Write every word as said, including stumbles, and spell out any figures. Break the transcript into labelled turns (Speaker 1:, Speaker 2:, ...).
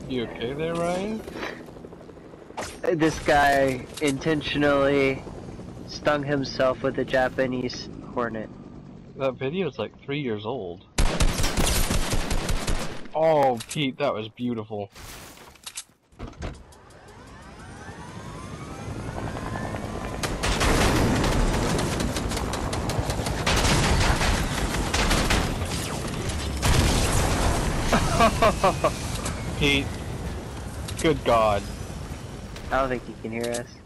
Speaker 1: You okay there, Ryan?
Speaker 2: This guy intentionally stung himself with a Japanese hornet.
Speaker 1: That video is like three years old. Oh, Pete, that was beautiful. Pete, good God.
Speaker 2: I don't think he can hear us.